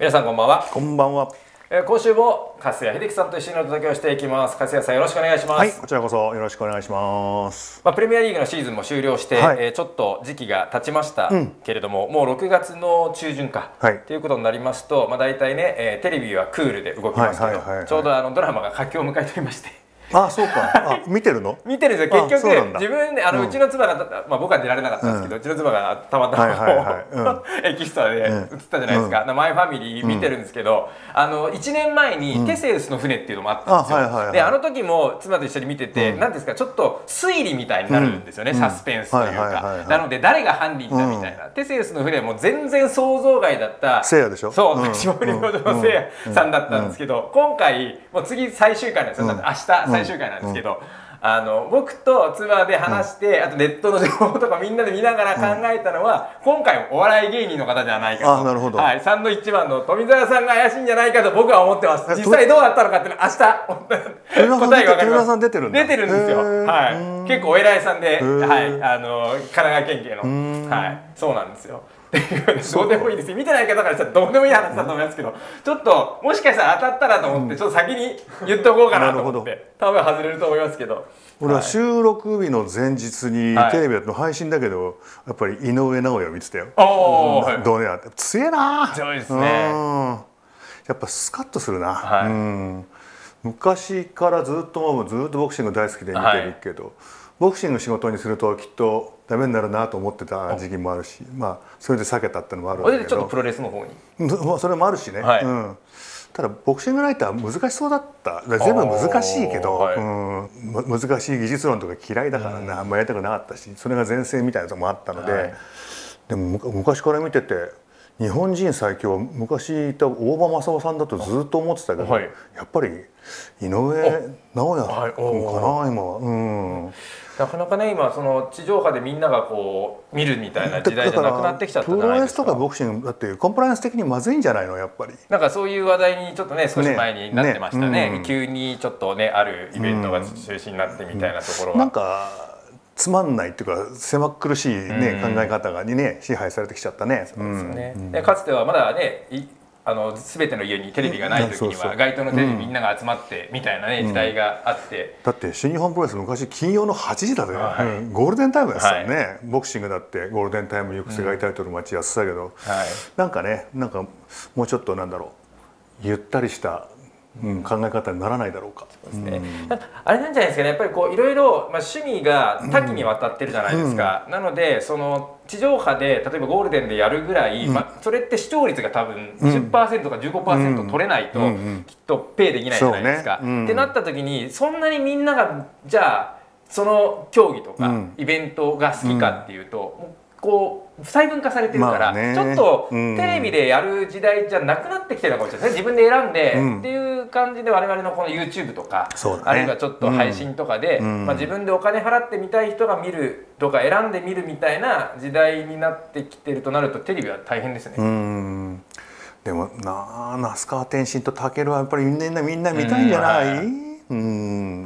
皆さんこんばんは。 こんばんは。 今週も粕谷秀樹さんと一緒にお届けをしていきます。粕谷さん、よろしくお願いします。 はい、こちらこそよろしくお願いします。 プレミアリーグのシーズンも終了して、 はい、 ちょっと時期が経ちましたけれども、もう6月の中旬か、ということになりますと、大体ね、テレビはクールで動きますけど、ちょうどドラマが佳境を迎えておりまして。 あ、そうか。あ、見てるの？ 見てるんですよ。結局自分でうちの妻が僕は出られなかったんですけど、うちの妻がたまたまエキストラで映ったじゃないですか。マイファミリー見てるんですけど、1年前にテセウスの船っていうのもあったんですよ。で、あの時も妻と一緒に見てて、なんですか、ちょっと推理みたいになるんですよね。サスペンスというか。なので誰が犯人だみたいな。テセウスの船も全然想像外だった。 せいやでしょ。 そう、霜降り明星のせいやさんだったんですけど、今回もう次最終回なんですよ。明日最終回なんですけど、僕と妻で話して、あとネットの情報とかみんなで見ながら考えたのは、今回お笑い芸人の方じゃないかと。 なるほど。 はい、サンドイッチマンの富澤さんが怪しいんじゃないかと僕は思ってます。実際どうだったのかっていうのは明日答えが分かります。 富澤さん出てるんだ。 出てるんですよ。はい、結構お偉いさんで、はい、神奈川県警の、はい、そうなんですよ。どうでもいいですよ。見てない方からしたらどうでもいい話だと思いますけど、ちょっともしかしたら当たったらと思って、ちょっと先に言っておこうかなと思って、多分外れると思いますけど。 俺は収録日の前日にテレビの配信だけど、やっぱり井上尚弥を見てたよ。どうねやって、強えな。 強いですね。 やっぱスカッとするな。昔からずっとボクシング大好きで見てるけど、ボクシング仕事にするときっとダメになるなと思ってた時期もあるし、それで避けたってのもあるんだけど、 ちょっとプロレスの方にそれもあるしね。ただボクシングライターは難しそうだった。全部難しいけど、難しい技術論とか嫌いだからね、あんまやりたくなかったし、それが前線みたいなのもあったので、でも昔から見てて日本人最強は昔いた大場正夫さんだとずっと思ってたけど、やっぱり井上尚弥君かな今は。 なかなかね、今その地上波でみんながこう見るみたいな時代じゃなくなってきちゃったじゃないですか。 プロレスとかボクシングだってコンプライアンス的にまずいんじゃないのやっぱり。 なんかそういう話題にちょっとね少し前になってましたね。急にちょっとねあるイベントが中止になってみたいなところは。 なんかつまんないっていうか狭苦しいね考え方にね支配されてきちゃったね。 そうですね。かつてはまだね。全ての家にテレビがない時には街頭のテレビみんなが集まってみたいなね時代があって、 だって新日本プロレス昔金曜の8時だぜ、ゴールデンタイムですよね。ボクシングだってゴールデンタイムよく世界タイトルマッチやってたけど、なんかねもうちょっとなんだろうゆったりした考え方にならないだろうか。 あれなんじゃないですかね。やっぱりこういろいろ趣味が多岐にわたってるじゃないですか。なのでその地上波で例えばゴールデンでやるぐらい、それって視聴率が多分 20% か 15% 取れないときっとペイできないじゃないですか。ってなった時にそんなにみんながじゃあその競技とかイベントが好きかっていうとこう細分化されてるからちょっとテレビでやる時代じゃなくなってきてるのかもしれないですね。自分で選んでっていう感じで我々のこの YouTube とかあるいはちょっと配信とかで自分でお金払ってみたい人が見るとか選んで見るみたいな時代になってきてるとなるとテレビは大変ですね。 でも那須川天心と武尊はやっぱりみんな見たいんじゃない？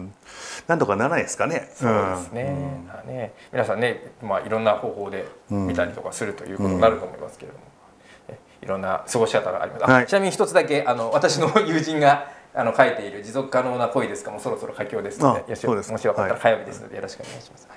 なんとかならないですかね。 そうですね。皆さんね、いろんな方法で見たりとかするということになると思いますけれども、いろんな過ごし方があります。ちなみに一つだけ私の友人が書いている持続可能な恋ですかもそろそろ佳境ですので、もしよかったら火曜日ですのでよろしくお願いします。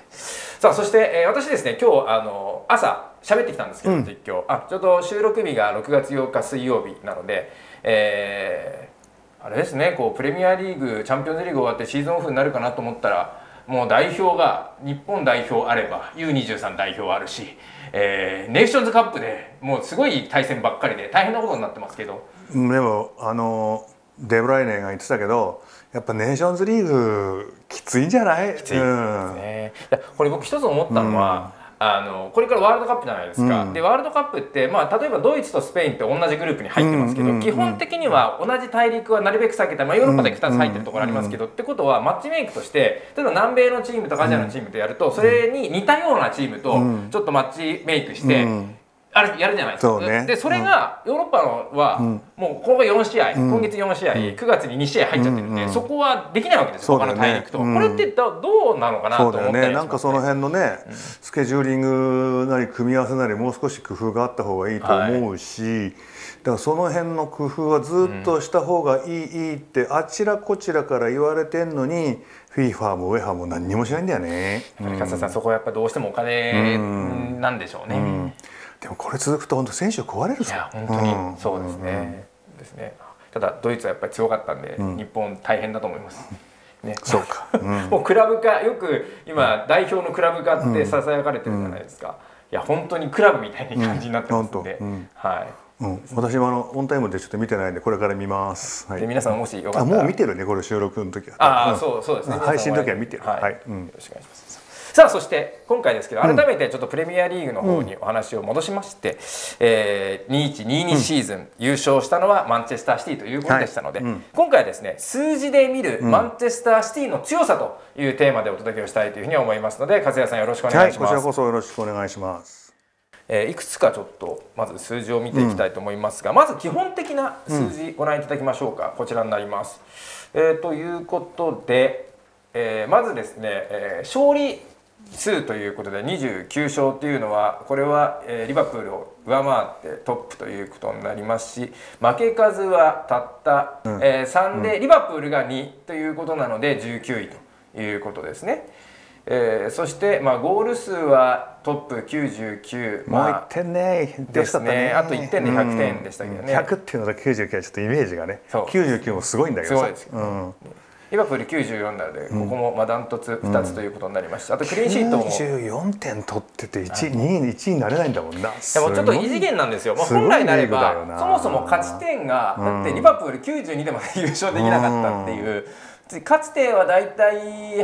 さあそして私ですね今日朝喋ってきたんですけど実況ちょうど収録日が6月8日水曜日なので。あれですね、こうプレミアリーグチャンピオンズリーグ終わってシーズンオフになるかなと思ったらもう代表が日本代表あれば U23 代表あるし、ネーションズカップでもうすごい対戦ばっかりで大変なことになってますけど。 でもデブライネが言ってたけどやっぱネーションズリーグきついんじゃない？ きついですね。これ僕一つ思ったのは、これからワールドカップじゃないですか。でワールドカップって例えばドイツとスペインって同じグループに入ってますけど基本的には同じ大陸はなるべく避けたヨーロッパで2つ入ってるところありますけどってことはマッチメイクとして例えば南米のチームとかアジアのチームとやるとそれに似たようなチームとちょっとマッチメイクしてあれやるじゃないですか。でそれがヨーロッパのはもうこれが4試合、今月4試合、9月に2試合入っちゃってるんで、そこはできないわけですよ。他の大陸と。これってどうなのかなと思ったりしますね。 なんかその辺のね、スケジューリングなり組み合わせなりもう少し工夫があった方がいいと思うし、だからその辺の工夫はずっとした方がいいってあちらこちらから言われてんのに、FIFA もウェハも何にもしないんだよね。 勝田さん、そこはやっぱどうしてもお金なんでしょうね。 でもこれ続くと本当選手壊れるぞ。 いや本当にそうですね。ただドイツはやっぱり強かったんで、日本大変だと思います。ね、 そうか。 もうクラブ化、よく今代表のクラブ化ってささやかれてるじゃないですか。いや本当にクラブみたいな感じになってますんで、はい。 私もオンタイムでちょっと見てないんでこれから見ます。 で皆さんもしよかったら、 もう見てるね、これ収録の時は。 そうですね。 配信の時は見てる。はい。よろしくお願いします。さあそして今回ですけど、改めてちょっとプレミアリーグの方にお話を戻しまして、21-22シーズン優勝したのはマンチェスターシティということでしたので、今回はですね、数字で見るマンチェスターシティの強さというテーマでお届けをしたいというふうに思いますので、勝谷さんよろしくお願いします。 こちらこそよろしくお願いします。 いくつかちょっとまず数字を見ていきたいと思いますが、まず基本的な数字ご覧いただきましょうか。こちらになります。ということで、まずですね、勝利数ということで29勝というのは、これはリバプールを上回ってトップということになりますし、負け数はたった3でリバプールが2ということなので19位ということですね。そしてゴール数はトップ99、 もう1点ねですね。あと1点で100点でしたけどね。 100っていうのと99はちょっとイメージがね、99もすごいんだけどさ。 リバプール94なので、ここもダントツ2つということになりました。あとクリーンシートも 94点取ってて1位になれないんだもんな。 でもちょっと異次元なんですよ。本来であればそもそも勝ち点がだってリバプール92でまで優勝できなかったっていう。かつてはだいたい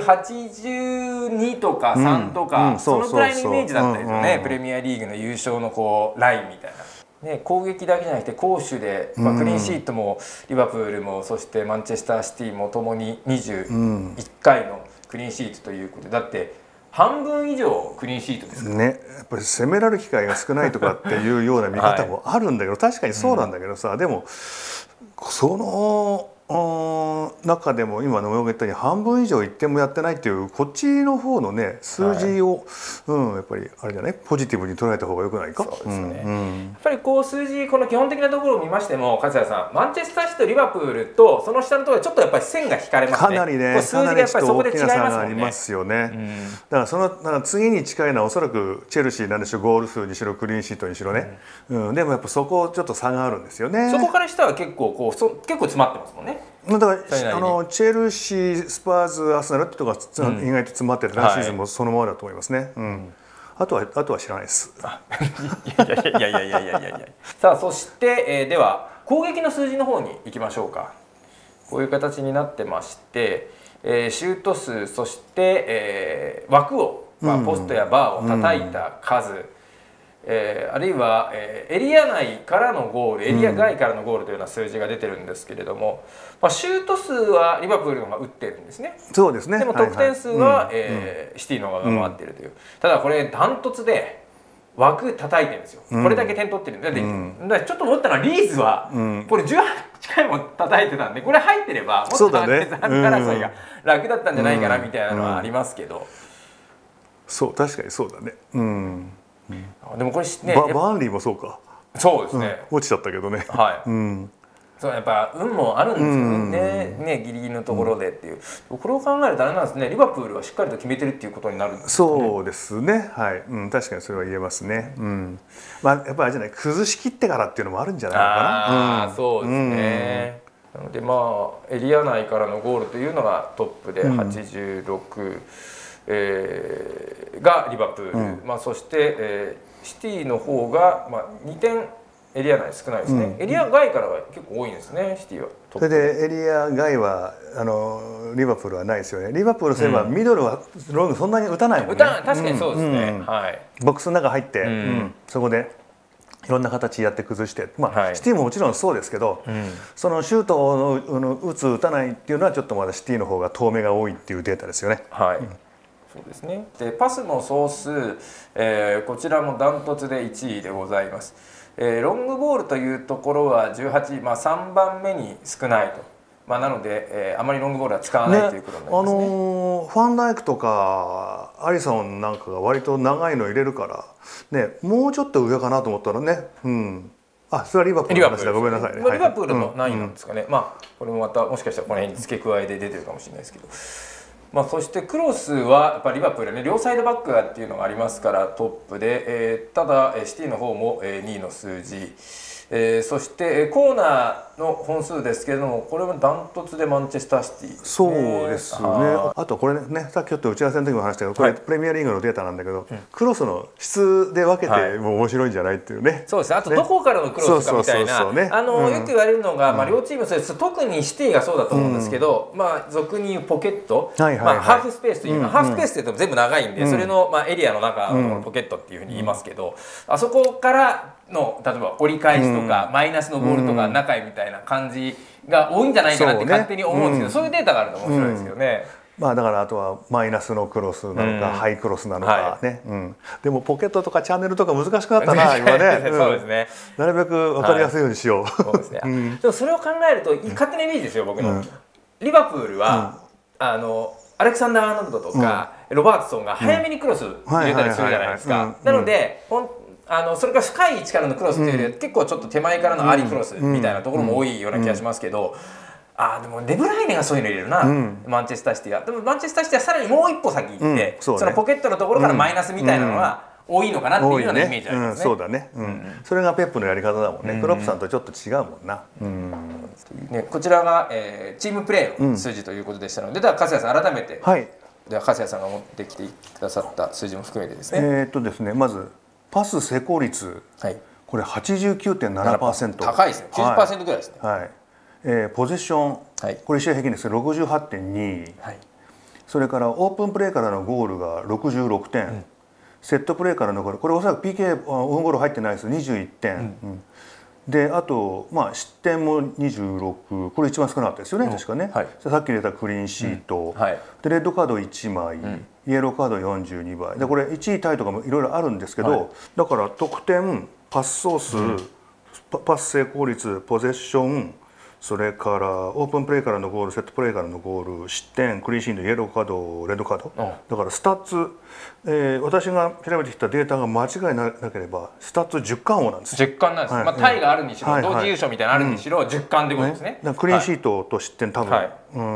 82とか3とかそのくらいのイメージだったですよね。プレミアリーグの優勝のこうラインみたいな。ね、攻撃だけじゃなくて攻守で、クリーンシートもリバプールもそしてマンチェスターシティもともに21回のクリーンシートということで、だって半分以上クリーンシートですからね。やっぱり攻められる機会が少ないとかっていうような見方もあるんだけど、確かにそうなんだけどさ、でもその中でも今の言ったように半分以上1点もやってないっていうこっちの方のね数字を、やっぱりあれじゃない、ポジティブに捉えた方がよくないか。 そうですね。やっぱりこう数字、この基本的なところを見ましても、勝谷さん、マンチェスターシティとリバプールとその下のところでちょっとやっぱり線が引かれますね。 かなりね、 数字がやっぱりそこで違いますもんね。 大きな差がありますよね。だからその次に近いのはおそらくチェルシーなんでしょう。ゴール数にしろクリーンシートにしろね。でもやっぱそこちょっと差があるんですよね。 そこからしたら結構こう結構詰まってますもんね。 だからチェルシー、スパーズ、アーセナルってとこが意外と詰まってて、来シーズンもそのままだと思いますね。あとは知らないです。 いや。さあそして、では攻撃の数字の方に行きましょうか。こういう形になってまして、シュート数、そして、枠を、ポストやバーを叩いた数。あるいは、エリア内からのゴール、エリア外からのゴールというような数字が出てるんですけれども、シュート数はリバプールの方が打ってるんですね。 そうですね。 でも得点数はシティの方が上回っているという。ただこれダントツで枠叩いてるんですよ。これだけ点取ってるんで、だからちょっと思ったのはリーズはこれ18回も叩いてたんで、これ入ってればもっと争いが楽だったんじゃないかなみたいなのはありますけど。 そう、確かにそうだね。 でもこれね、 バーンリーもそうか。 そうですね。 落ちちゃったけどね。 はい。そうやっぱ運もあるんですよね。ギリギリのところでっていう。これを考えるとあれなんですね。リバプールはしっかりと決めてるっていうことになるんですね。 そうですね。はい。確かにそれは言えますね。やっぱりあれじゃない、崩しきってからっていうのもあるんじゃないのかな。 そうですね。なのでエリア内からのゴールというのがトップで86。がリバプール、そして、シティの方が、2点エリア内少ないですね、エリア外からは結構多いんですね、シティは。 それでエリア外はリバプールはないですよね。リバプールすればミドルはロングそんなに打たないもんね。 確かにそうですね。 ボックスの中入って、そこでいろんな形やって崩して、シティももちろんそうですけど、そのシュートを打つ打たないっていうのはちょっとまだシティの方が遠目が多いっていうデータですよね。 そうですね。でパスの総数、こちらもダントツで1位でございます。ロングボールというところは18、3番目に少ないと。なので、あまりロングボールは使わないということになりますね。 ファンダイクとかアリソンなんかが割と長いの入れるからね、もうちょっと上かなと思ったらね、それはリバプールの話だ、ごめんなさいね。 リバプールの何位なんですかね。これもまたもしかしたらこの辺に付け加えで出てるかもしれないですけど。そしてクロスはやっぱりリバプールね、両サイドバックがっていうのがありますからトップで、ただシティの方も2位の数字、そしてコーナーの本数ですけれども、これもダントツでマンチェスターシティですね。 そうですね。あとこれね、さっきちょっと打ち合わせの時も話したけど、これプレミアリーグのデータなんだけど、クロスの質で分けても面白いんじゃないっていうね。 そうですね。あとどこからのクロスかみたいな、よく言われるのが、両チームそうです。特にシティがそうだと思うんですけど、俗に言うポケット、ハーフスペースというハーフスペースって言うと全部長いんで、それのエリアの中のポケットっていうふうに言いますけど、あそこからの例えば折り返しとかマイナスのボールとか中へみたいな感じが多いんじゃないかなって勝手に思うんですけど、そういうデータがあると面白いですけどね。 だからあとはマイナスのクロスなのか、ハイクロスなのかね、でもポケットとかチャンネルとか難しくなったな今ね。 そうですね。 なるべく分かりやすいようにしよう。 そうですね。でもそれを考えると勝手なイメージですよ、僕の。リバプールはアレクサンダー・アーノルドとかロバートソンが早めにクロス入れたりするじゃないですか。なのでそれから深い位置からのクロスというよりは結構ちょっと手前からのアリクロスみたいなところも多いような気がしますけど、でもデブライネがそういうの入れるな、マンチェスターシティが。でもマンチェスターシティはさらにもう一歩先行って、そのポケットのところからマイナスみたいなのが多いのかなっていうようなイメージありますね。 そうだね。それがペップのやり方だもんね。クロップさんとちょっと違うもんな。 こちらがチームプレーの数字ということでしたので、では粕谷さん改めて、では粕谷さんが持ってきてくださった数字も含めてですね。 ですね、まずパス成功率、これ 89.7%。 高いですね。90% ぐらいですね。ポゼッション、これ1試合平均ですけど 68.2、それからオープンプレーからのゴールが66点、セットプレーからのゴール、これおそらく PK オウンゴール入ってないです21点、であと失点も26、これ一番少なかったですよね、確かね。さっき出たクリーンシート、でレッドカード1枚、イエローカード42枚で、これ1位タイとかもいろいろあるんですけど、だから得点、パス総数、パス成功率、ポゼッション、それからオープンプレーからのゴール、セットプレーからのゴール、失点、クリーンシート、イエローカード、レッドカード、だからスタッツ、私が調べてきたデータが間違いなければスタッツ10冠王なんです。 10冠なんです。タイがあるにしろ、同時優勝みたいなのあるにしろ10冠ってことですね。 クリーンシートと失点多分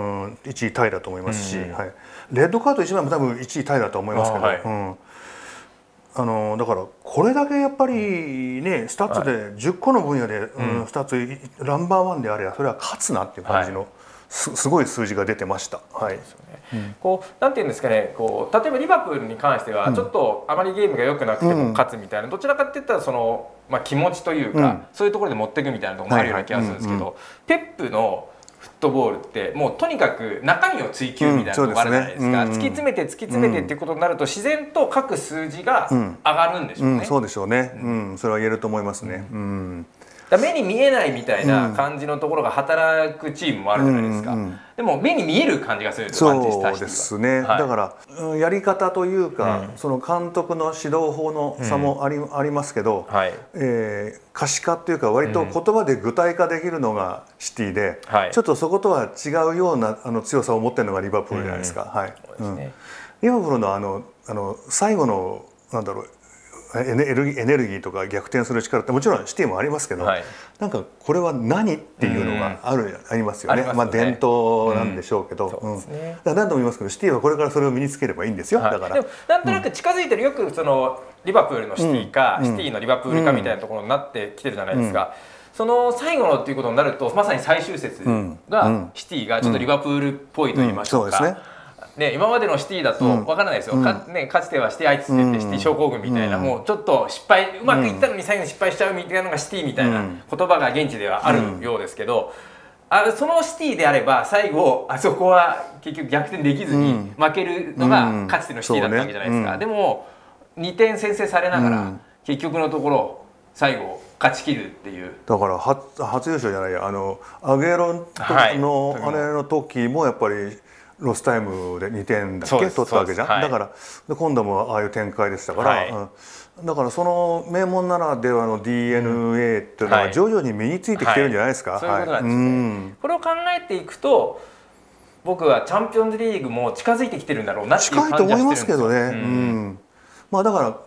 1位タイだと思いますし、レッドカード1枚も多分1位タイだと思いますけど。だからこれだけやっぱりね、スタッツで10個の分野でスタッツナンバーワンであればそれは勝つなっていう感じのすごい数字が出てました。 なんていうんですかね、例えばリバプールに関してはちょっとあまりゲームが良くなくても勝つみたいな、どちらかっていったらその気持ちというかそういうところで持っていくみたいなところもあるような気がするんですけど、ペップのフットボールってもうとにかく中身を追求みたいなところがあるじゃないですか。突き詰めて突き詰めてっていうことになると自然と各数字が上がるんでしょうね。 そうでしょうね。それは言えると思いますね。 目に見えないみたいな感じのところが働くチームもあるじゃないですか。でも目に見える感じがするんですよ、マンチェスターシティは。 そうですね。だからやり方というか、その監督の指導法の差もありますけど、可視化っていうか割と言葉で具体化できるのがシティで、ちょっとそことは違うような強さを持ってるのがリバプールじゃないですか。リバプールの最後のなんだろう、エネルギーとか逆転する力ってもちろんシティもありますけど、なんかこれは何っていうのがありますよね。伝統なんでしょうけど、何度も言いますけどシティはこれからそれを身につければいいんですよ。だからでもなんとなく近づいてる、よくそのリバプールのシティかシティのリバプールかみたいなところになってきてるじゃないですか。その最後のっていうことになるとまさに最終節がシティがちょっとリバプールっぽいと言いましょうか。今までのシティだと分からないですよ。かつてはシティアイツって言ってシティ症候群みたいな、もうちょっと失敗うまくいったのに最後に失敗しちゃうみたいなのがシティみたいな言葉が現地ではあるようですけど、そのシティであれば最後あそこは結局逆転できずに負けるのがかつてのシティだったわけじゃないですか。でも2点先制されながら結局のところ最後勝ち切るっていう。 だから初優勝じゃないや、アゲロのあれの時もやっぱりロスタイムで2点だっけ取ったわけじゃん、はい、だから今度もああいう展開でしたから、はい、だからその名門ならではの DNA っていうのは徐々に身についてきてるんじゃないですか。 そういうことなんですよね。これを考えていくと僕はチャンピオンズリーグも近づいてきてるんだろうなっていう感じはしてるんですよ。近いと思いますけどね。まあだから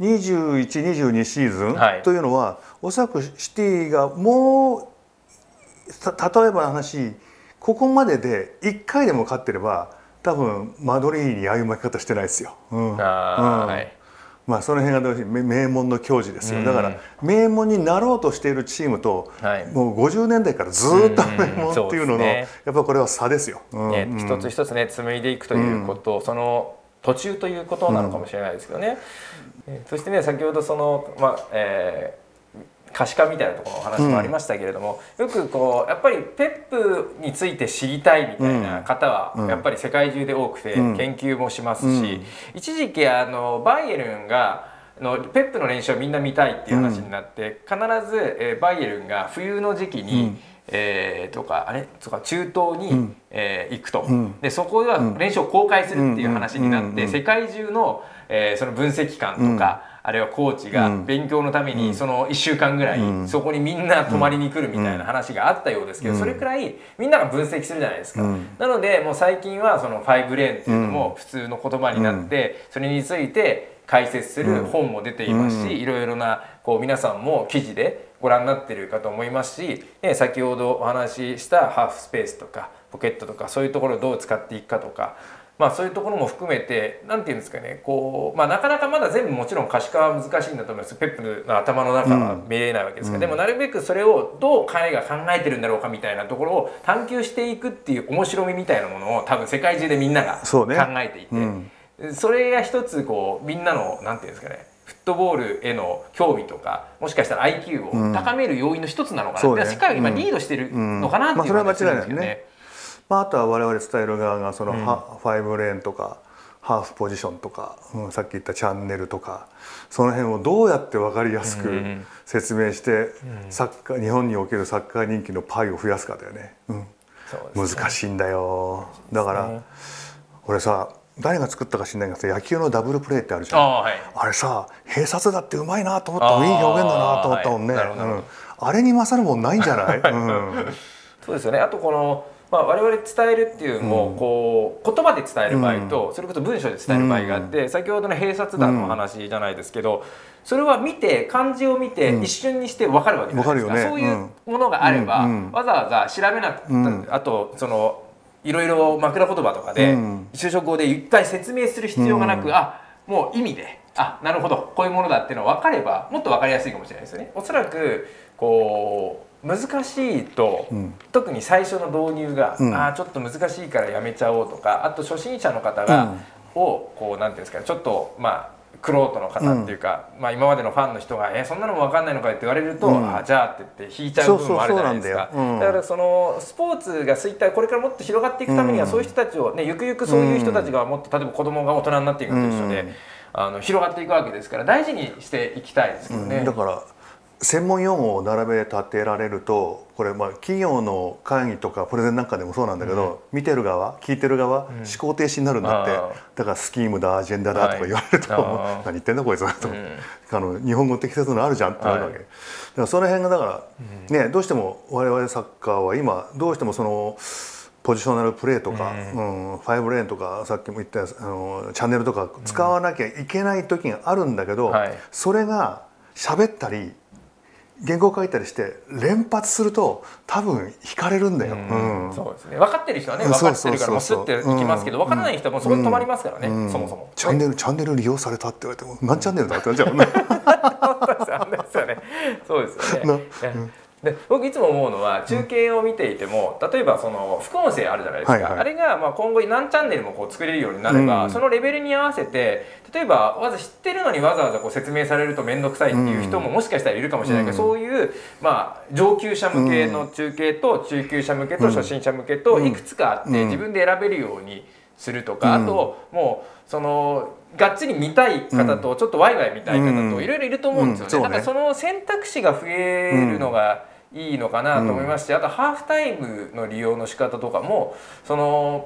21、22シーズンというのは、おそらくシティがもう例えばの話ここまでで1回でも勝ってれば多分マドリーにああいう負け方してないですよ。まあその辺がどうし名門の矜持ですよ。だから名門になろうとしているチームと、もう50年代からずっと名門っていうののやっぱこれは差ですよ。 一つ一つね紡いでいくということ、その途中ということなのかもしれないですけどね。そしてね先ほどその可視化みたいなところの話もありましたけれども、よくこうやっぱりペップについて知りたいみたいな方はやっぱり世界中で多くて研究もしますし、一時期バイエルンがペップの練習をみんな見たいっていう話になって、必ずバイエルンが冬の時期にとか中東に行くと、でそこでは練習を公開するっていう話になって、世界中のその分析官とか、あるいはコーチが勉強のためにその1週間ぐらいそこにみんな泊まりに来るみたいな話があったようですけど、それくらいみんなが分析するじゃないですか。なのでもう最近はその5レーンっていうのも普通の言葉になって、それについて解説する本も出ていますし、いろいろなこう皆さんも記事でご覧になっているかと思いますし、先ほどお話ししたハーフスペースとかポケットとかそういうところをどう使っていくかとか、そういうところも含めて何て言うんですかね、こうなかなかまだ全部もちろん可視化は難しいんだと思います。ペップの頭の中は見えないわけですから、でもなるべくそれをどう彼が考えてるんだろうかみたいなところを探求していくっていう面白みみたいなものを多分世界中でみんなが考えていて、それが一つこうみんなの何て言うんですかね、フットボールへの興味とかもしかしたら IQ を高める要因の一つなのかな、世界が今リードしてるのかなっていうのがするんですけどね。 あとは我々伝える側がその5レーンとかハーフポジションとか、さっき言ったチャンネルとかその辺をどうやって分かりやすく説明して日本におけるサッカー人気のパイを増やすかだよね。難しいんだよ。だから俺さ、誰が作ったか知んないけど野球のダブルプレーってあるじゃん。あれさ、併殺だってうまいなと思ったもん、いい表現だなと思ったもんね。あれに勝るもんないんじゃない？ そうですよね。あとこの我々伝えるっていうのもこう言葉で伝える場合とそれこそ文章で伝える場合があって、先ほどの併殺弾の話じゃないですけど、それは見て漢字を見て一瞬にして分かるわけじゃないですか。そういうものがあればわざわざ調べなくて、あとそのいろいろ枕言葉とかで就職語でいっぱい説明する必要がなく、もう意味でなるほどこういうものだっていうのが分かればもっと分かりやすいかもしれないですよね。おそらくこう難しいと、特に最初の導入が、ちょっと難しいからやめちゃおうとか、あと初心者の方が、こうなんていうんですかね、ちょっと玄人の方っていうか、今までのファンの人が「そんなのも分かんないのかい」って言われると「じゃあ」って言って引いちゃう部分もあるじゃないですか。だからそのスポーツが衰退、これからもっと広がっていくためには、そういう人たちをね、ゆくゆくそういう人たちがもっと例えば子供が大人になっていくのと一緒で広がっていくわけですから、大事にしていきたいですけどね。 だから専門用語を並べ立てられると、これ企業の会議とかプレゼンなんかでもそうなんだけど、見てる側聞いてる側、思考停止になるんだって。だからスキームだアジェンダだとか言われると、何言ってんだこいつだと、日本語適切なのあるじゃんってなるわけ。だからその辺がだからね、どうしても我々サッカーは今どうしてもそのポジショナルプレーとか、5レーンとかさっきも言ったチャンネルとか使わなきゃいけない時があるんだけど、それが喋ったり原稿書いたりして連発すると多分惹かれるんだよ。 そうですね。分かってる人はね、分かってるからもうスッていきますけど、分からない人はもうそこで止まりますからね。そもそもチャンネル利用されたって言われても何チャンネルだってなっちゃうもんね。 そうですよね。で僕いつも思うのは、中継を見ていても、例えばその副音声あるじゃないですか、あれが今後何チャンネルもこう作れるようになれば、そのレベルに合わせて、例えば知ってるのにわざわざこう説明されると面倒くさいっていう人ももしかしたらいるかもしれないけど、そういう上級者向けの中継と中級者向けと初心者向けといくつかあって、自分で選べるようにするとか、あともうそのがっつり見たい方とちょっとワイワイ見たい方といろいろいると思うんですよね。だからその選択肢が増えるのがいいのかなと思いますし、あとハーフタイムの利用の仕方とかも、その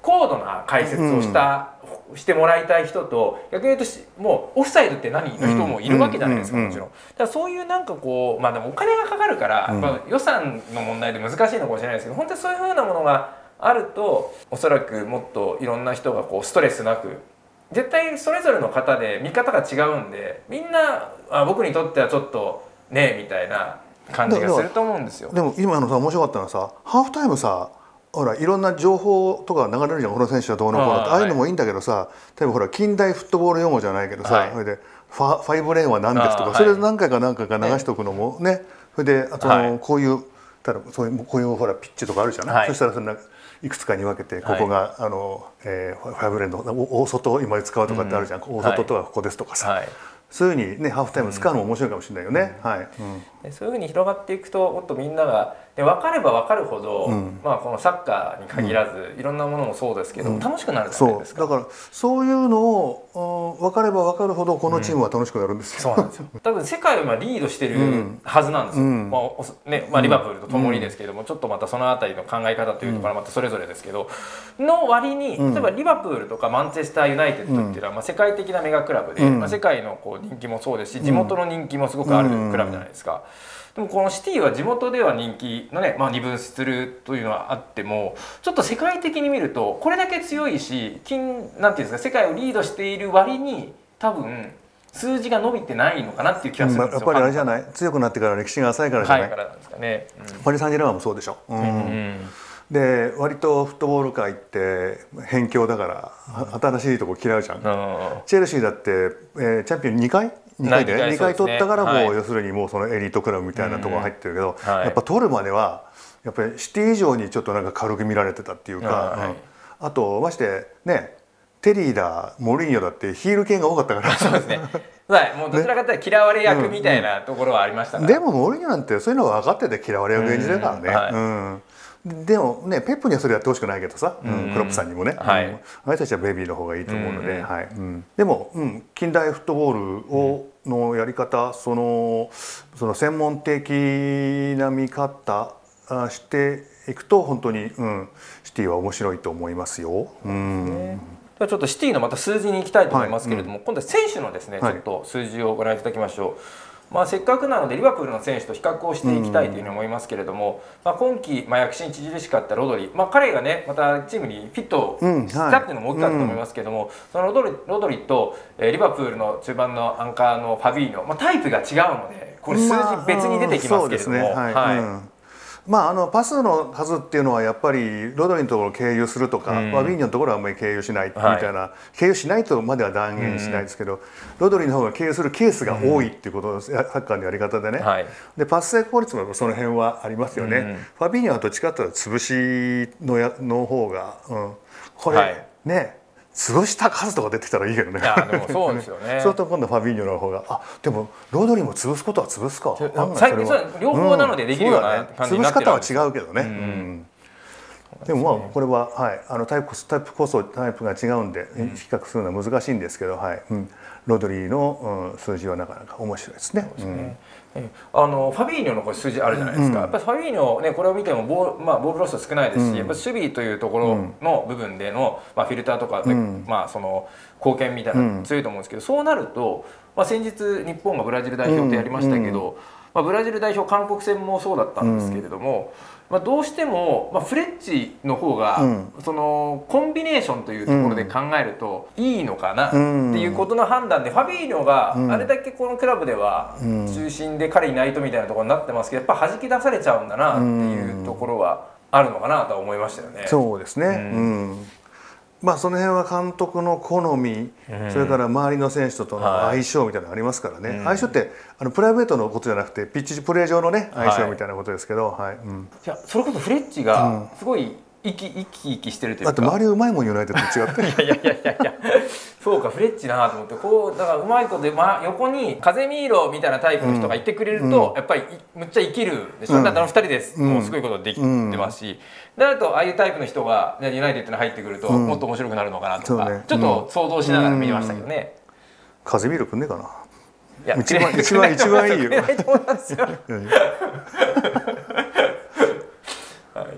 高度な解説をしてもらいたい人と、逆に言うともうオフサイドって何の人もいるわけじゃないですか、もちろん。だからそういうなんかこう、まあでもお金がかかるから、やっぱ予算の問題で難しいのかもしれないですけど、本当にそういうふうなものがあると、おそらくもっといろんな人がこうストレスなく、絶対それぞれの方で見方が違うんで、みんな僕にとってはちょっとねみたいな感じがすると思うんですよ。 でも今のさ面白かったのはさ、ハーフタイムさ、ほらいろんな情報とか流れるじゃん、この選手はどうのこうのって。ああいうのもいいんだけどさ、例えばほら近代フットボール用語じゃないけどさ、それでファイブレーンは何ですとか、それで何回か流しておくのもね。それでこういうこういうほらピッチとかあるじゃない。そしたらそんないくつかに分けて、ここがファイブレーンの大外を今使うとかってあるじゃん、大外とはここですとかさ。そういうふうにね、ハーフタイム使うのも面白いかもしれないよね。 そういうふうに広がっていくと、もっとみんなが分かれば分かるほど、まあこのサッカーに限らず、いろんなものもそうですけど、楽しくなるじゃないですか。 だからそういうのを分かれば分かるほど、このチームは楽しくなるんですよ。 そうなんですよ。多分世界を今リードしてるはずなんですよ。リバプールとともにですけれども、ちょっとまたそのあたりの考え方というところはまたそれぞれですけど、の割に、例えばリバプールとかマンチェスターユナイテッドっていうのは世界的なメガクラブで、世界の人気もそうですし、地元の人気もすごくあるクラブじゃないですか。でもこのシティは地元では人気のね、二分するというのはあっても、ちょっと世界的に見るとこれだけ強いし、なんていうんですか、世界をリードしている割に多分数字が伸びてないのかなっていう気がするんですよ。 やっぱりあれじゃない、強くなってから歴史が浅いからじゃない。 からなんですかね。 パリ・サンジェルマンもそうでしょ。で割とフットボール界って辺境だから新しいとこ嫌うじゃん。チェルシーだってチャンピオン2回取ったから、もう要するにもうそのエリートクラブみたいなところ入ってるけど、やっぱ取るまではやっぱりシティ以上にちょっとなんか軽く見られてたっていうか、あとましてね、テリーだモリーニョだってヒール系が多かったから。 そうですね。もうどちらかというと嫌われ役みたいなところはありましたから。 でもモリーニョなんてそういうのは分かってて嫌われ役演じだからね。でもね、ペップにはそれやってほしくないけどさ、クロップさんにもね、あれたちはベビーの方がいいと思うので、でも近代フットボールのやり方、その専門的な見方していくと本当にシティは面白いと思いますよ。 ちょっとシティのまた数字に行きたいと思いますけれども、今度は選手のですね、ちょっと数字をご覧いただきましょう。せっかくなのでリバプールの選手と比較をしていきたいというふうに思いますけれども、今季躍進著しかったロドリ、彼がねまたチームにフィットしたっていうのも大きかったと思いますけれども、そのロドリとリバプールの中盤のアンカーのファビーニョ、タイプが違うのでこれ数字別に出てきますけれども。 パスの数っていうのはやっぱりロドリのところを経由するとか、ファビーニョのところはあんまり経由しないみたいな、経由しないとまでは断言しないですけど、ロドリの方が経由するケースが多いっていうことのサッカーのやり方でね。でパス成功率もその辺はありますよね。ファビーニョはどっちかというと潰しの方が、これね潰した数とか出てきたらいいけどね。 でもそうですよね。 そうすると今度ファビーニョの方がでもロドリも潰すことは潰すか。 最近両方なのでできるような感じになってる。 潰し方は違うけどね。でもこれはタイプが違うんで比較するのは難しいんですけど、ロドリの数字はなかなか面白いですね。 ファビーニョの数字あるじゃないですか。やっぱりファビーニョね、これを見てもボールロス少ないですし、やっぱ守備というところの部分でのフィルターとかでその貢献みたいなの強いと思うんですけど、そうなると先日日本がブラジル代表とやりましたけど、ブラジル代表韓国戦もそうだったんですけれども、どうしてもフレッチの方がそのコンビネーションというところで考えるといいのかなっていうことの判断で、ファビーニョがあれだけこのクラブでは中心で彼いないとみたいなところになってますけど、やっぱ弾き出されちゃうんだなっていうところはあるのかなとは思いましたよね。 そうですね。その辺は監督の好み、それから周りの選手との相性みたいなのがありますからね。相性ってプライベートのことじゃなくてピッチプレー上のね相性みたいなことですけど、 それこそフレッチがすごい生きしてるというか、 だって周りうまいもんユナイテッドと違っていやそうか、フレッチなと思って、だからうまいことで、横にカゼミーロみたいなタイプの人がいてくれるとやっぱりむっちゃ生きるでしょ。だって2人ですもうすごいことできてますし、だとああいうタイプの人がユナイテッドに入ってくるともっと面白くなるのかなとか、ちょっと想像しながら見ましたけどね。 カゼミーロくんねえかな。 いや、 一番いいよ。 ということ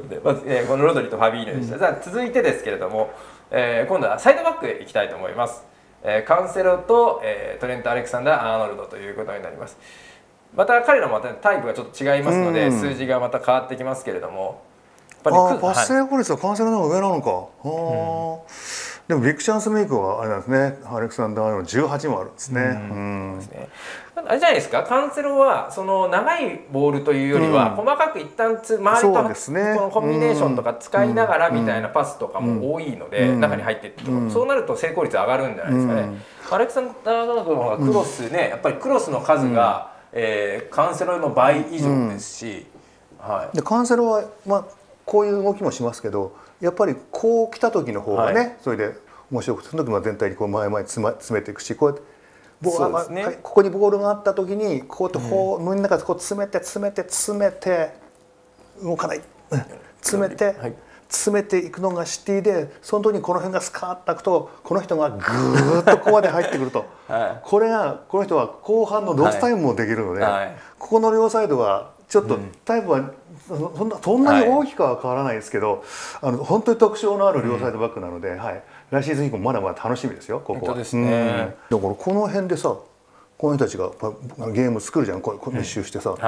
ことで、まず、このロドリとファビーニョでした。じゃあ続いてですけれども、今度はサイドバックへ行きたいと思います。カンセロと、トレント・アレクサンダー・アーノルドということになります。また彼らもまたタイプがちょっと違いますので、数字がまた変わってきますけれども、 やっぱりパス成功率はカンセロの方が上なのか。でもビッグチャンスメイクはあれなんですね。アレクサンダーの18もあるんですね。 あれじゃないですか。カンセロはその長いボールというよりは、細かく一旦周りとこのコンビネーションとか使いながらみたいなパスとかも多いので、中に入っていってそうなると成功率上がるんじゃないですかね。アレクサンダーの方がクロスね、やっぱりクロスの数がカンセロの倍以上ですし、 でカンセロはこういう動きもしますけど、やっぱりこう来た時の方がね、それで面白くて、その時も全体にこう前々に詰めていくし、こうやってここにボールがあった時にこうやって胸の中でこう詰めて動かない、詰めていくのがシティで、その時にこの辺がスカーッと開くと、この人がぐーっとここまで入ってくるとこの人は後半のロスタイムもできるので、ここの両サイドはちょっとタイプはそんなに大きくは変わらないですけど、本当に特徴のある両サイドバックなので、来シーズン以降まだまだ楽しみですよ、ここは。だからこの辺でさ、この人たちがゲーム作るじゃん、密集してさ、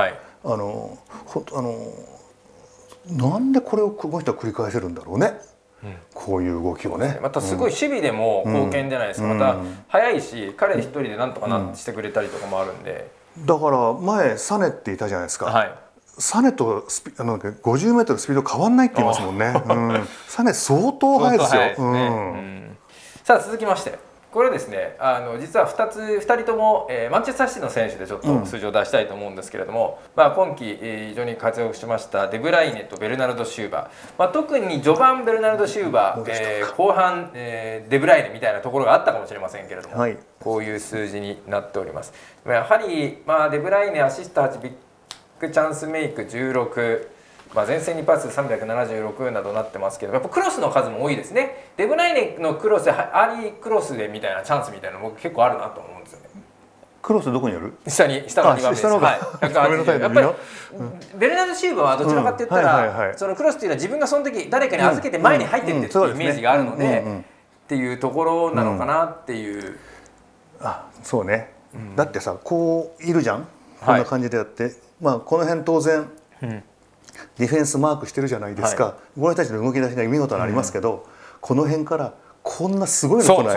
なんでこの人は繰り返せるんだろうね、こういう動きをね。 またすごい守備でも貢献じゃないですか。また速いし、彼一人でなんとかしてくれたりとかもあるんで。 だから前サネっていたじゃないですか。サネと50メートルスピード変わんないって言いますもんね。サネ相当速いですよ。 さあ続きまして、これはですね、実は2人とも、マンチェスターシティの選手でちょっと数字を出したいと思うんですけれども、今季、非常に活躍しましたデブライネとベルナルド・シューバー、特に序盤ベルナルド・シューバー、後半、デブライネみたいなところがあったかもしれませんけれども、こういう数字になっております。やはり、デブライネアシスト8、ビッグチャンスメイク16、前線にパス376などなってますけど、やっぱクロスの数も多いですね。デブライネのクロス、アーリークロスでみたいなチャンスみたいなのも結構あるなと思うんですよね。 クロスどこにある？ 下の2番目です。やっぱりベルナルド・シューバーはどちらかって言ったら、そのクロスっていうのは自分がその時誰かに預けて前に入ってってっていうイメージがあるので、っていうところなのかなっていう。 そうね。だってさ、こういるじゃん。こんな感じでやって、この辺当然ディフェンスマークしてるじゃないですか。この人たちの動き出しが見事になりますけど、この辺からこんなすごいの来ない。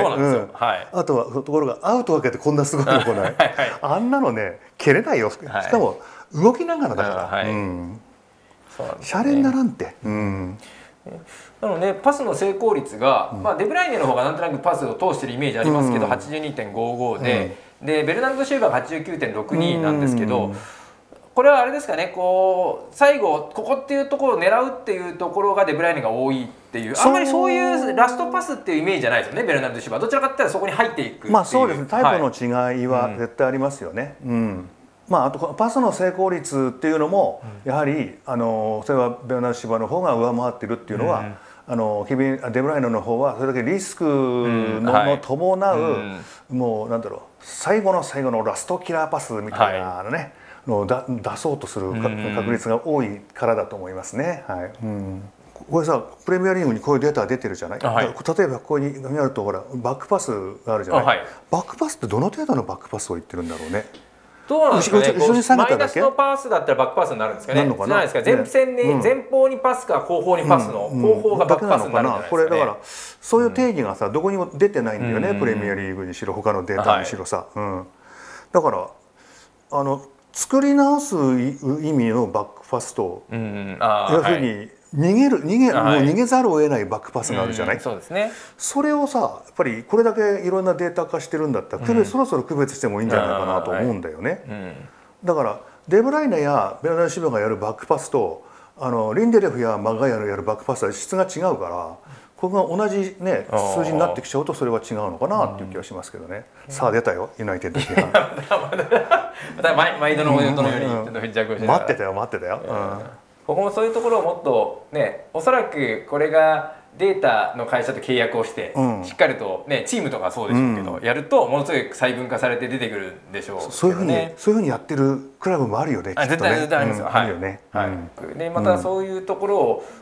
あとはところがアウトかけてこんなすごいの来ない。あんなのね蹴れないよ。しかも動きながらだから。シャレにならんて。 なのでパスの成功率が、デブライネの方がなんとなくパスを通してるイメージありますけど、82.55 で、ベルナルド・シューバーが 89.62 なんですけど、これはあれですかね、こう最後ここっていうところを狙うっていうところがデブライネが多いっていう、あんまりそういうラストパスっていうイメージじゃないですよね、ベルナルド・シューバー。どちらかって言ったらそこに入っていくっていう。 そうですね、タイプの違いは絶対ありますよね。あとパスの成功率っていうのもやはりそれはベルナルド・シューバーの方が上回ってるっていうのは、デブライネの方はそれだけリスクの伴う、もうなんだろう、最後の最後のラストキラーパスみたいなのね、出そうとする確率が多いからだと思いますね。これさ、プレミアリーグにこういうデータが出てるじゃない。例えばここにあるとほらバックパスがあるじゃない。バックパスってどの程度のバックパスを言ってるんだろうね。 どうなんですかね。マイナスのパスだったらバックパスになるんですかね。じゃないですか。前方にパスか後方にパスの後方がバックパスになるんじゃないですかね。これだからそういう定義がさどこにも出てないんだよね。プレミアリーグにしろ他のデータにしろさ。だから作り直す意味のバックパスと、要するに逃げざるを得ないバックパスがあるじゃない。それをさ、やっぱりこれだけいろんなデータ化してるんだったら、そろそろ区別してもいいんじゃないかなと思うんだよね。だからデブライネやベルナルド・シューバーがやるバックパスとリンデレフやマガヤのやるバックパスは質が違うから、ここが同じね数字になってきちゃうとそれは違うのかなっていう気がしますけどね。さあ出たよ、ユナイテッド批判。 また毎度のようにちょっと不着をして待ってたよ。 ここもそういうところをもっとね、おそらくこれがデータの会社と契約をして、しっかりとね、チームとかそうでしょうけど、やるとものすごい細分化されて出てくるんでしょうけどね。 そういうふうにやってるクラブもあるよね。 絶対ありますよ。でまたそういうところを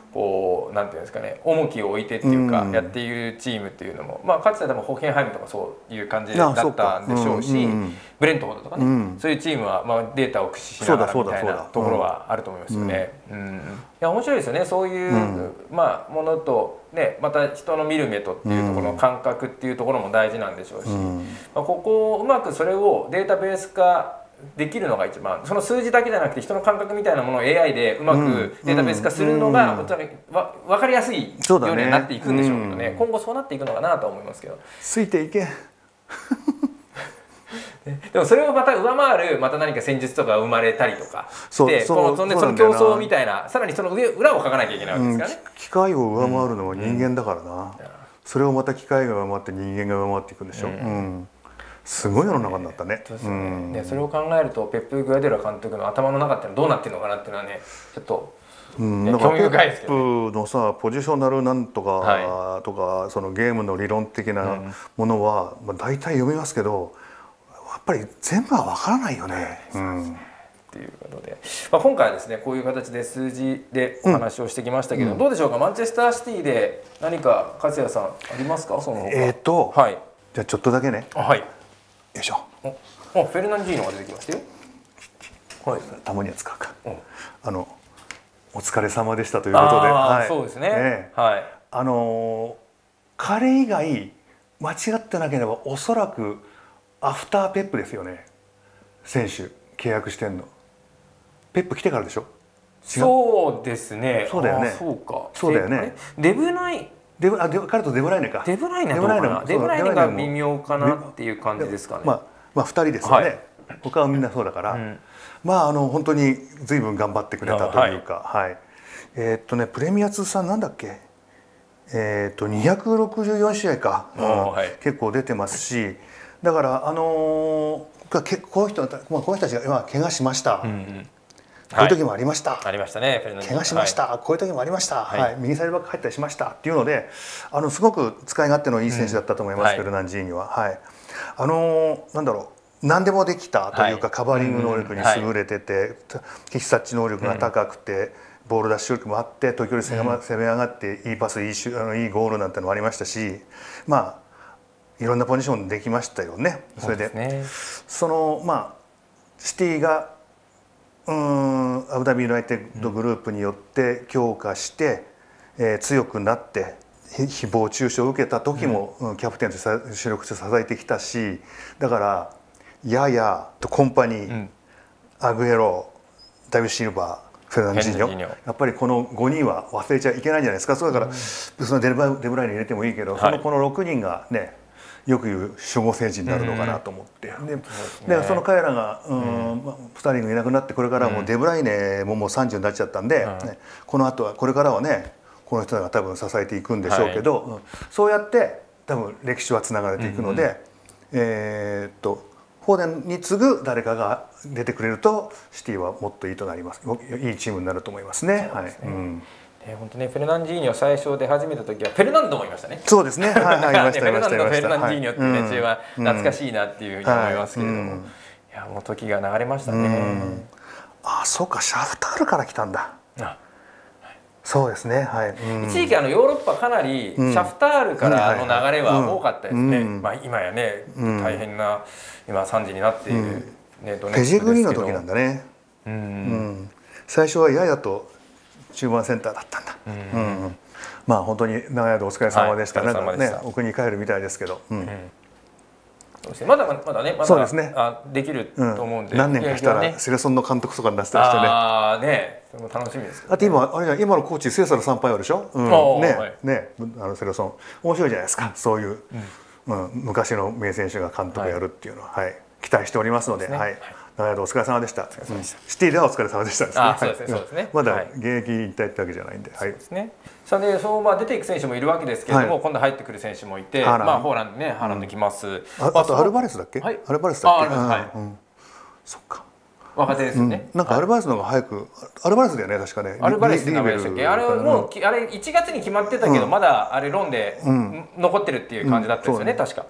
こうなんていうんですかね、重きを置いてっていうかやっているチームっていうのも、まあかつてでもホッヘンハイムとかそういう感じだったんでしょうし、ブレントフォードとかね、そういうチームはまあデータを駆使しながらみたいなところはあると思いますよね。いや面白いですよね、そういうまあものとね、また人の見る目とっていうところの感覚っていうところも大事なんでしょうし、まあここをうまくそれをデータベース化できるのが一番、その数字だけじゃなくて人の感覚みたいなものを AI でうまくデータベース化するのが本当に分かりやすいようになっていくんでしょうけどね、今後そうなっていくのかなと思いますけど。 ついていけでもそれをまた上回るまた何か戦術とか生まれたりとかしてその競争みたいな、さらにその裏を書かなきゃいけないわけですからね。 機械を上回るのは人間だからな、それをまた機械が上回って人間が上回っていくんでしょ。すごい世の中になったね。 それを考えるとペップ・グアディオラ監督の頭の中ってのはどうなってるのかなっていうのはね、ちょっと興味深いですけどね。 ペップのさポジショナルなんとかとか、そのゲームの理論的なものは大体読みますけど、やっぱり全部は分からないよね。 ということで、まあ、今回はですねこういう形で数字でお話をしてきましたけど、どうでしょうか、マンチェスターシティで何か勝谷さんありますか、その他。はい、 じゃあちょっとだけね。 はい、 よいしょ。 フェルナンジーノが出てきましたよ。 はい、たまには使うか。お疲れ様でしたということで。 そうですね。はい。 彼以外間違ってなければおそらくアフターペップですよね。選手契約してんの。ペップ来てからでしょ。 そうですね。 そうだよね。 そうか。 そうだよね。 デブナイ。 彼とデブライネか。 デブライネが微妙かなっていう感じですかね。 まあ2人ですよね。他はみんなそうだから、まあ本当に随分頑張ってくれたというか、はい。プレミア通算なんだっけ、264試合か、結構出てますし、だからこの人たちが怪我しました。こういう時もありました。 ありましたね。 怪我しました。こういう時もありました。はい、右サイドバック入ったりしましたっていうので、すごく使い勝手のいい選手だったと思います。フェルナンジーニョは、はい。なんだろう、何でもできたというか、カバーリング能力に優れてて、キックタッチ能力が高くて、ボールダッシュ力もあって、時折攻め上がっていいパス、いいゴールなんてのもありましたし、まあいろんなポジションできましたよね。それで、シティがアブダビユナイテッドグループによって強化して、強くなって誹謗中傷を受けた時も、キャプテンとして主力して支えてきたし、だからヤヤとコンパニー、アグエロ、ダビッド・シルバー、フェルナンジーニョ、やっぱりこの5人は忘れちゃいけないんじゃないですか。そうだから、そのデブライネ入れてもいいけど、この6人がね、よく言う守護聖人になるのかなと思って、でその彼らが2人がいなくなって、これからもうデブライネももう30になっちゃったんで、この後はこれからはねこの人が多分支えていくんでしょうけど、そうやって多分歴史はつながれていくので、フォーデンに次ぐ誰かが出てくれるとシティはもっといいとなります。いいチームになると思いますね。 本当ね、フェルナンジーニョ最初出始めた時はフェルナンドもいましたね。 そうですね。はい、いました。フェルナンド、 フェルナンジーニョっていうね、は懐かしいなっていうふうに思いますけれども、いやもう時が流れましたね。 あ、そうか、シャフタールから来たんだ。そうですね。はい。 一時期ヨーロッパかなりシャフタールからの流れは多かったですね。まあ今やね大変な今3時になっているねドネツクですけど。 ペジグリの時なんだね。最初はややと中盤センターだったんだ。まあ本当に長い間お疲れ様でした。なんかね、お国に帰るみたいですけど。 まだね、まだできると思うんで、 何年かしたらセレソンの監督とかになってたりしてね。 ああね、それも楽しみです。 あと今のコーチセーサル参拝あるでしょ。ね、セレソン面白いじゃないですか。そういう昔の名選手が監督やるっていうのは、期待しておりますので、はい。長い間お疲れ様でした。シティではお疲れ様でしたですね。 そうですね。 まだ現役引退ってわけじゃないんで。 そうですね。さあで出ていく選手もいるわけですけれども、今度入ってくる選手もいて、ホーランドね、ハーランド来ます。 あとアルバレスだっけ？アルバレスだっけ？そっか。 若手ですよね。 なんかアルバレスの方が早く、アルバレスだよね、確かね。 アルバレスって名前でしたっけ？あれもうあれ1月に決まってたけど、まだあれロンで残ってるっていう感じだったですよね、確か。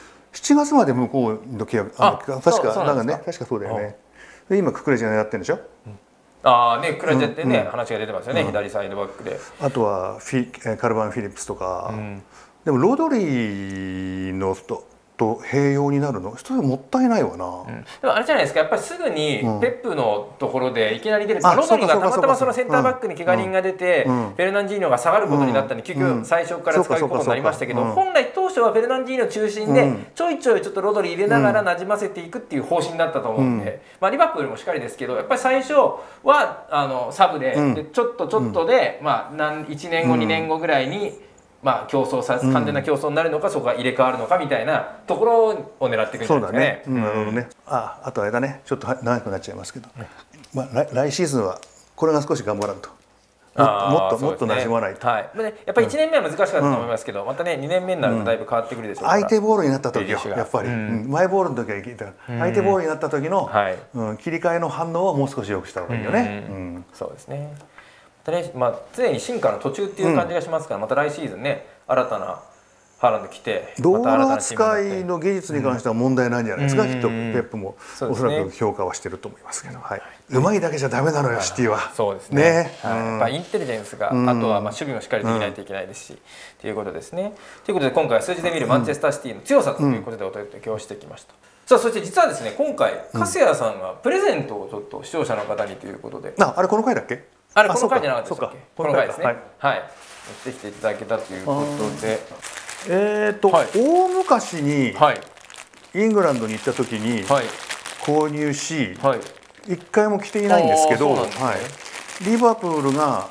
7月まで向こうの契約、確かなんかね、確かそうだよね。で今ククレジがやってるんでしょ。 ああね、クラチェってね、話が出てますよね、左サイドバックで。 あとはカルバン・フィリップスとか、でもロドリーのと併用になるのそれもったいないわな、 でもあれじゃないですか、やっぱりすぐにペップのところでいきなり出る、ロドリーがたまたまそのセンターバックに怪我人が出て、フェルナンジーニョが下がることになったんで、結局最初から使うことになりましたけど、本来当初はフェルナンジーニョ中心でちょいちょいちょっとロドリー入れながらなじませていくっていう方針だったと思うんで、リバプールもしっかりですけど、やっぱり最初はサブでちょっとで1年後2年後ぐらいに完全な競争になるのか、そこが入れ替わるのかみたいなところを狙っていくんじゃないですかね。 なるほどね。あとあれだね、ちょっと長くなっちゃいますけど、来シーズンはこれが少し頑張らんと。もっとなじまないと。 やっぱり1年目は難しかったと思いますけど、またね2年目になるとだいぶ変わってくるでしょうから。 相手ボールになった時よ、やっぱりマイボールの時はいけた。相手ボールになった時の切り替えの反応をもう少し良くした方がいいよね。 そうですね。常に進化の途中っていう感じがしますから、また来シーズンね、新たなハーランド来て、 道路扱いの技術に関しては問題ないんじゃないですか、きっとペップもおそらく評価はしてると思いますけど、うまいだけじゃダメなのよ、シティは。 そうですね。やっぱインテリジェンスが、あとは守備もしっかりできないといけないですし、ということですね。ということで今回は数字で見るマンチェスターシティの強さということでお届けをしてきました。さあ、そして実はですね、今回粕谷さんがプレゼントをちょっと視聴者の方にということで。 あれこの回だっけ？ あれこの回じゃなかったですっけ？この回ですね。はい。持ってきていただけたということで。 大昔にイングランドに行った時に購入し、一回も着ていないんですけど、リバプールが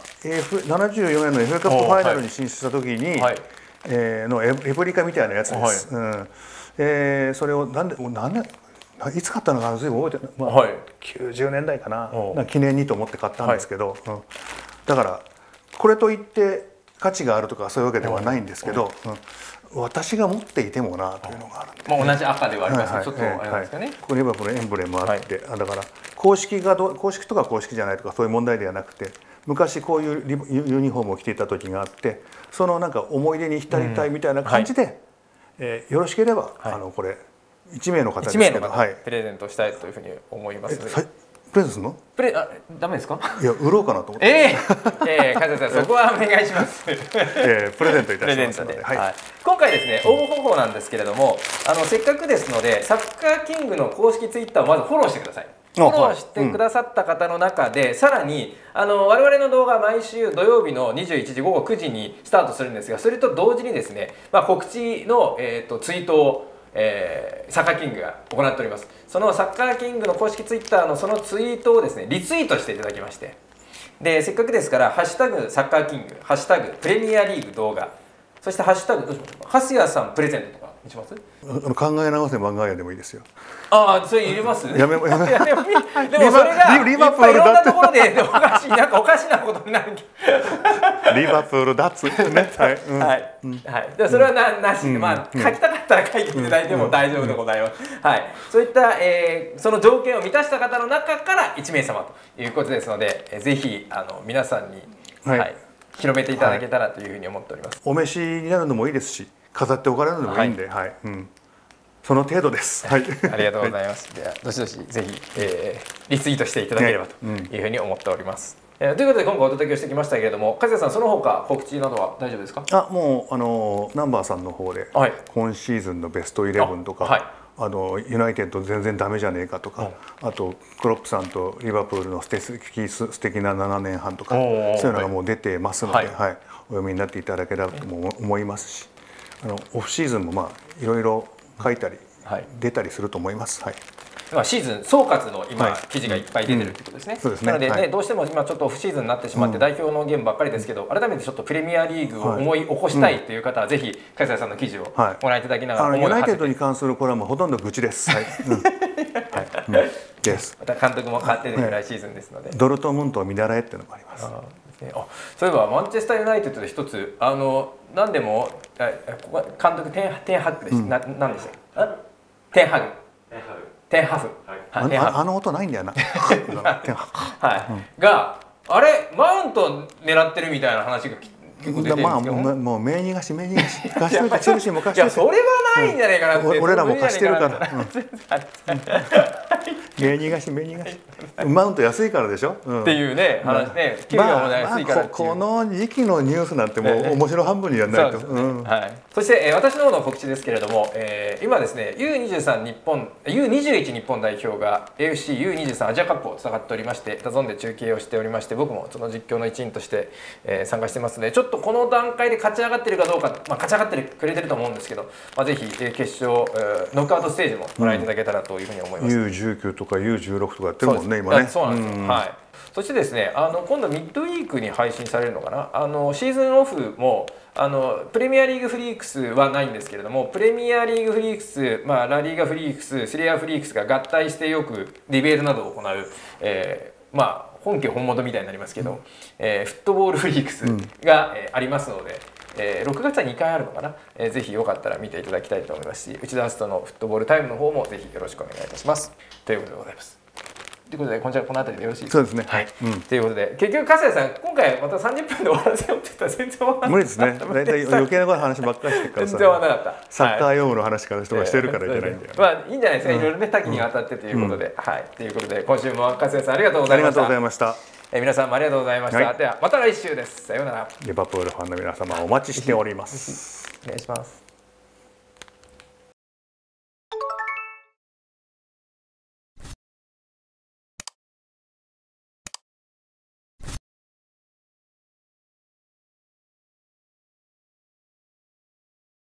74年の FA カップファイナルに進出した時にのレプリカみたいなやつです。それをいつ買ったのかずいぶん覚えてない、90年代かな、記念にと思って買ったんですけど、だからこれといって価値があるとかそういうわけではないんですけど、私が持っていてもなというのがあるんで、 同じ赤ではありますけど、ちょっとあれですかね。 ここにリバプールのエンブレムあって、だから公式とか公式じゃないとかそういう問題ではなくて、昔こういうユニフォームを着ていた時があって、そのなんか思い出に浸りたいみたいな感じで、よろしければこれ1名の方ですけど、 プレゼントしたいというふうに思います。 プレゼントするの？ ダメですか？ いや、売ろうかなと思って。 梶田さん、そこはお願いします。 プレゼントいたしますので。 今回ですね、応募方法なんですけれども、せっかくですので、サッカーキングの公式ツイッターをまずフォローしてください。フォローしてくださった方の中で、さらに我々の動画は毎週土曜日の21時午後9時にスタートするんですが、それと同時にですね、告知のツイートをサッカーキングが行っております。そのサッカーキングの公式ツイッターのそのツイートをですね、リツイートしていただきまして、でせっかくですからハッシュタグサッカーキング、ハッシュタグプレミアリーグ動画、そしてハッシュタグどうしましょうか、粕谷さんプレゼントとかにします？ 考え直せ漫画屋でもいいですよ。 それ入れます？ やめでもそれがリバプールいろんなところでおかしなことになる。 リバプールだっつってね。 でそれはなしで、書きたかったら書いていただいても大丈夫でございます。そういったその条件を満たした方の中から1名様ということですので、ぜひ皆さんに広めていただけたらというふうに思っております。 お召しになるのもいいですし、飾っておかれるのもいいんで、その程度です。ありがとうございます。ではどしどしぜひリツイートしていただければというふうに思っております。ということで今回お届けをしてきましたけれども、梶谷さん、その他告知などは大丈夫ですか？ もうナンバーさんの方で今シーズンのベスト11とか、ユナイテッド全然ダメじゃねえかとか、あとクロップさんとリバプールの素敵な7年半とか、そういうのがもう出てますので、お読みになっていただければと思いますし、オフシーズンもいろいろ書いたり出たりすると思います。 シーズン総括の今記事がいっぱい出てるということですね。なのでね、どうしても今ちょっとオフシーズンになってしまって代表のゲームばっかりですけど、改めてちょっとプレミアリーグを思い起こしたいという方はぜひ梶谷さんの記事をご覧いただきながら、 ユナイテッドに関するコラムはほとんど愚痴です。 また監督も変わってる来シーズンですので、 ドルトムントを見習えっていうのもあります。 そういえばマンチェスターユナイテッドで一つ何でも監督テンハグでした。何でした？テンハグ。テンハフ。 あの音ないんだよな。 があれマウント狙ってるみたいな話が結構出てるんですけど、 もう名義貸し貸しといて、チェルシーも貸しといて。 それはないんじゃないかなって。 俺らも貸してるから。 名義貸し名義貸しマウント安いからでしょ、 っていうね話ね、給料も安いからっていう。 この時期のニュースなんてもう面白半分にやらないと。 そして、私の方の告知ですけれども、今ですね U21 日本代表が AFC U23 アジアカップを戦っておりまして、ダゾーンで中継をしておりまして、僕もその実況の一員として、参加してますので、ちょっとこの段階で勝ち上がってるかどうか、勝ち上がってくれてると思うんですけど、ぜひ決勝ノックアウトステージもご覧いただけたらというふうに思います。 U19 とか U16 とかやってるもんね今ね。 そうなんですよ。はい。そしてですね、今度ミッドウィークに配信されるのかな、シーズンオフもプレミアリーグフリークスはないんですけれども、プレミアリーグフリークス、ラリーガフリークス、セリアフリークスが合体してよくディベートなどを行う、本家本元みたいになりますけど、フットボールフリークスが、ありますので。6月は2回あるのかな、ぜひよかったら見ていただきたいと思いますし、内田篤人のフットボールタイムの方もぜひよろしくお願いいたします。ということでございます。ということで、この辺りでよろしいですか。 そうですね。 はい。ということで、結局、粕谷さん、今回また30分で終わらせようって言ったら全然終わらなかった。 無理ですね。大体余計な話ばっかりしてるからさ。 全然終わらなかった。 サッカー用語の話から人がしてるからいけないんだよ。 いいんじゃないですか。いろいろね、多岐にわたってということで、はい。ということで、今週も粕谷さんありがとうございました。 ありがとうございました。 皆さんもありがとうございました。ではまた来週です。さようなら。 リバプールファンの皆様お待ちしております。 お願いします。